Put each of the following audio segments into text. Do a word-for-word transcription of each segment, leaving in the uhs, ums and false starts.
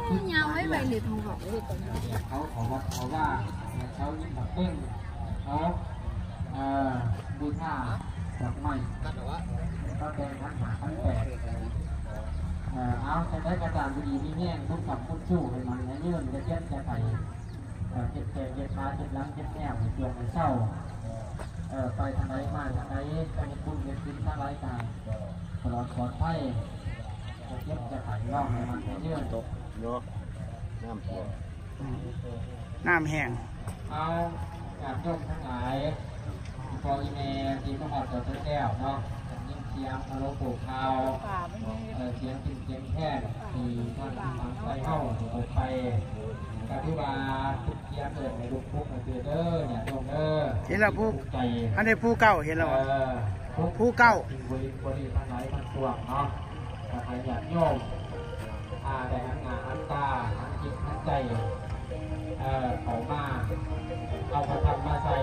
ยาวไว้ใบเหล็กของเขาเขาขอว่าเขาว่าเขายิ่งแบบเต้นเขาบูชาดอกไม้ก็เป็นทั้งหาทั้งแปดเอาจะได้กระจายดีที่แง่งทุกกับคุณชู้ให้มันเยื่อจะเจ็บจะไข่เจ็บแก่เจ็บขาเจ็บล้างเจ็บแง่เจ็บเศร้าไปทางไหนมาทางไหนไปคุณเจ็บกินทั้งรายการตลอดปลอดภัยจะเจ็บจะไข่ร่องให้มันเยื่อตกเนาะน้ำแห้งน้ำแห้งเอาจากโยมทั้งหลายพออีเมลทีมหอดตัวแก้วเนาะยิ่งเสียงอารมณ์ปลูกเขาเสียงติ่งเสียงแค่ที่ท่านฟังไปเข้าออกไปกาพิบาทุกเสียงเกิดในลูกพุกในเตือเด้อเนี่ยโยมเด้อเห็นแล้วผู้อันนี้ผู้เก่าเห็นแล้วผู้เก่าบริบริทั้งหลายทั้งปวงเนาะใครอยากโยมอาแต่ทั้งงานทั้งตาทั้งจิตทั้งใจเอ่อเขามาเอาพระธรรมมาใส่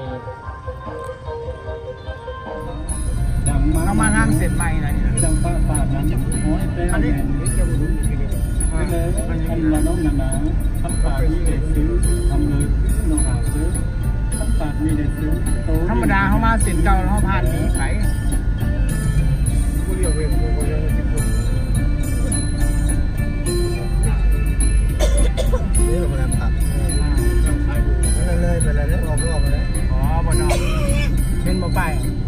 เขามาทางเสร็จใหม่นะเนี่ยดังป้าป้านั้นอันนี้อันนี้อันนี้เราน้องหนาทำปากมีเด็กซื้อทำเลยน้องหาซื้อทำปากมีเด็กซื้อธรรมดาเขามาเสร็จเก่าแล้วเขาผ่านนี้ไขผู้เดียวเองผู้เดียวนี่เราเป็นผักไปเลยไปเลยออกรอบไปเลยอ๋อบนนอกเป็นบ่ไป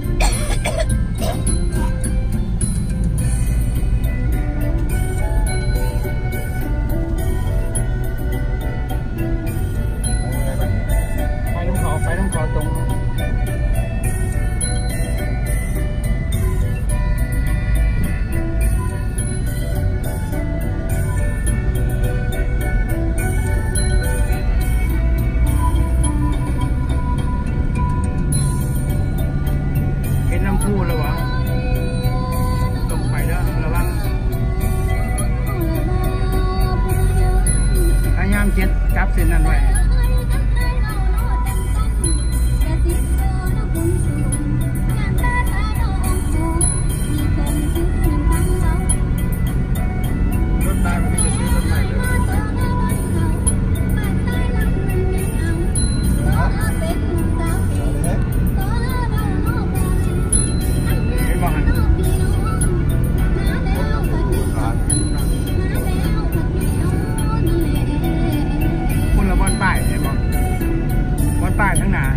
ไปน้ำขอไปน้ำขอตรงพูดแล้ววะตรงไปเด้อระวังพยายามเจ็ดจับเส้นนั้นไว้รถได้มันจะซื้อรถใหม่เลยป้ายทั้งหนา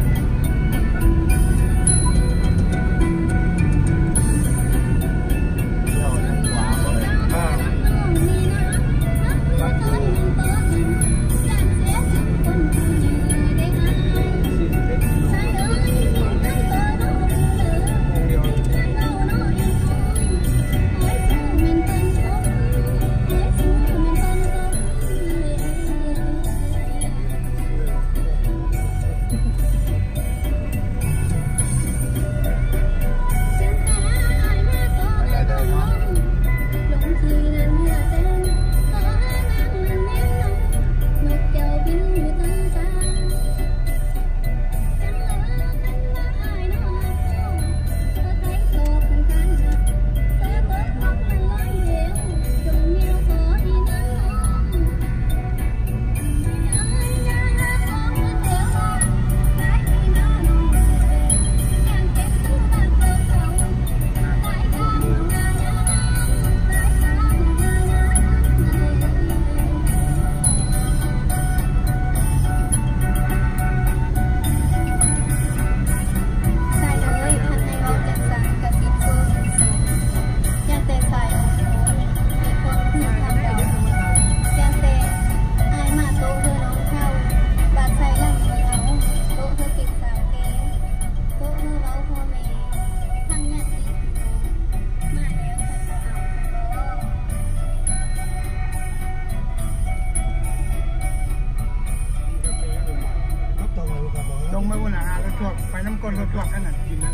ลงไม่วุ่นนะฮะรถทัวร์ไปน้ำก้นรถทัวร์กันน่ะกินนั่น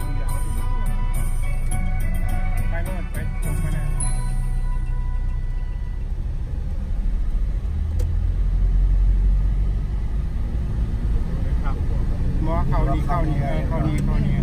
ไปโน่นไปตรงไปนั่นหมอเข้านี่เข้านี่เข้านี่เข้านี่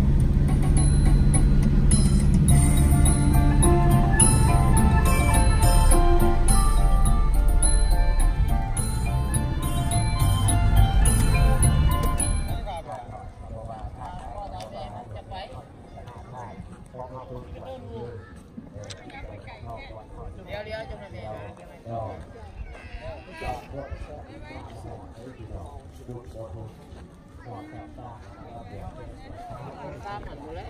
ดอกดอกพวกสอดสอดได้ดีดอกดูดดูดสอดแตกต่างแล้วเดี๋ยวเป็นตามหมดเลย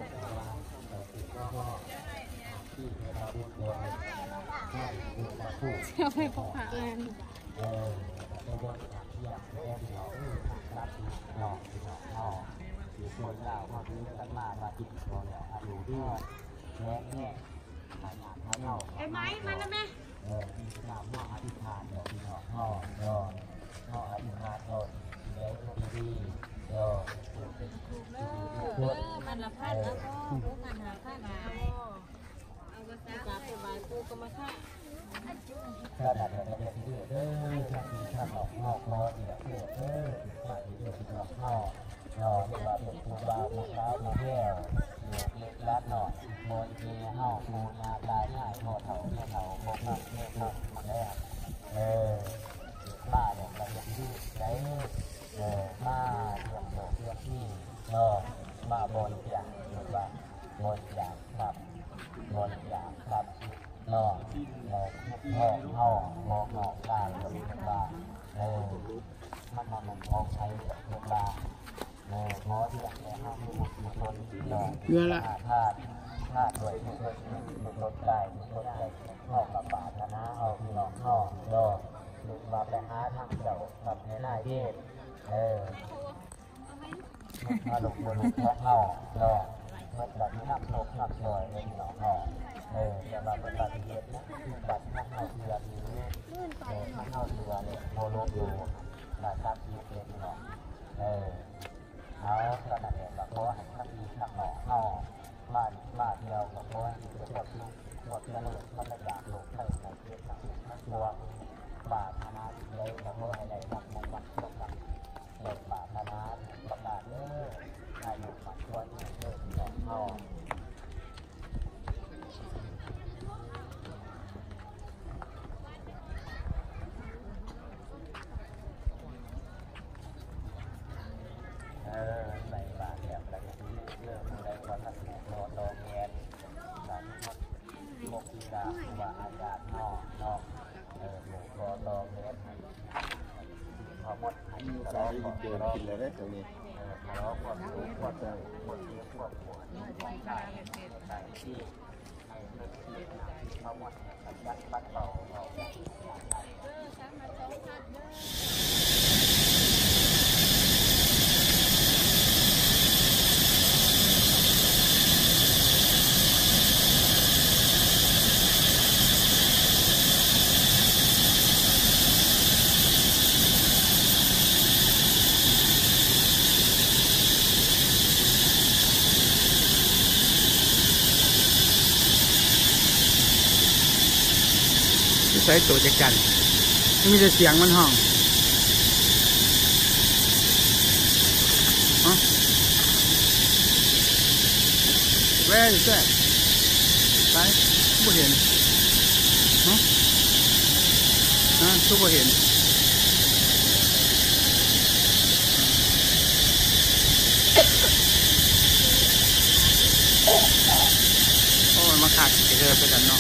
ที่เราดูตัวให้ดูมาคู่เชื่อไม่พอผ่านเลยเออตัวบนที่อยากแก้ที่เรารับดอกดอกดอกอยู่ส่วนเราพอดูตั้งมามาจิตตัวเนี่ยอยู่ด้วยแง่แง่ไอ้ไม้มันนะแม่เออมีสามหม้ออธิษฐานเดี๋ยวพี่น้องพ่อเดี๋ยวพ่ออธิษฐานโดนเดี๋ยวดีเดี๋ยวเออมันละพันแล้วก็พวกมันหาพันมาเอากระซ่าจับไปใบปูก็มาฆ่าถ้าดัดเดี๋ยวเดี๋ยวที่เด้อถ้ามีข้าวหอกหอกคอเดี๋ยวเดี๋ยวเด้อถ้ามีเดี๋ยวพี่น้องพ่อเดี๋ยวเดี๋ยวเป็นปูบาปูขาวปูแก้วเดี๋ยวเล็กลัดหน่อยโมยเกห้าปูนาตายง่ายพอเถาเนี่ยเถาพกนักเนี่ยพกมาแล้วเออบ้าเนี่ยเราอย่างที่ได้เออมาเรื่องโลกเรื่องที่เออมาบนอย่างหรือว่าบนอย่างครับบนอย่างครับนอกเราห้องห้องมองนอกได้หรือว่าเออมันมันมันมองใช้เวลาเออเพราะที่อย่างนี้ครับมีบุตรมีคนเนาะเยอะละถ้าถ้าโดยทุกคนทุกคนได้ทุกคนได้ออกกับบาทนะนะเอาพี่น้องนอกดอกหรือว่าไปหาทางเจ้าแบบในหน้าเย็ดเออมาหลบหลบท้องนอกดอกมันแบบนี้นักหลบนักซอยเลยพี่น้องนอกเออแต่เราเป็นบัตรเย็ดนะบัตรนักเอาเรือนี้เออนักเอาเรือเนี่ยโมโลดูบัตรตัดเย็ดเลยพี่น้องเออเอาขนาดนี้แบบเพราะว่าถ้ามีนักหนอกนอกมามาเดียวแบบเพราะว่าจะแบบลูกหมดเรื่องมันจะอยากหลบไปในเรื่องต่างๆตัวบาทธนาเลยแบบเพราะอะไรแบบมองวัดตรงนั้นเด็กบาทธนาประกาศเออให้หยุดมาช่วยเออหนอกนอกเออใส่บาทแบบอะไรอย่างนี้เรื่องอะไรก็ทำแหนโนโตเงียนสามพันหกดาว่าอากาศนอกนอกเออหมูโตโตเงียนพอหมดอันนี้เราขอเจอกินเลยได้ตรงนี้เออเราขอดูขอเจอหมดเยอะพวกหัวนี่ของใส่ใส่ที่ในเรื่องที่พอหมดยัดบัดเบาเบาใส่ตัวจักจันมีแต่เสียงมันห้องฮะ Where is that ไปผู้เห็นฮะฮะผู้เห็นโอ้มาขาดเจอไปกันเนาะ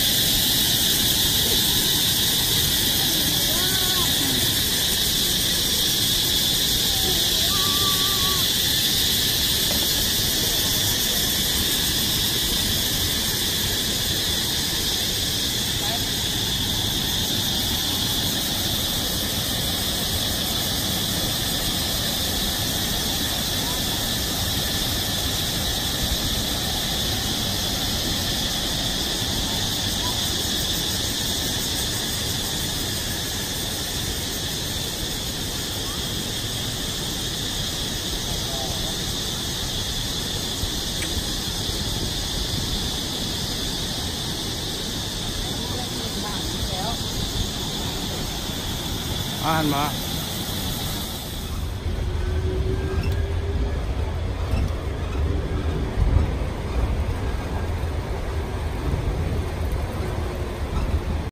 อ่านมา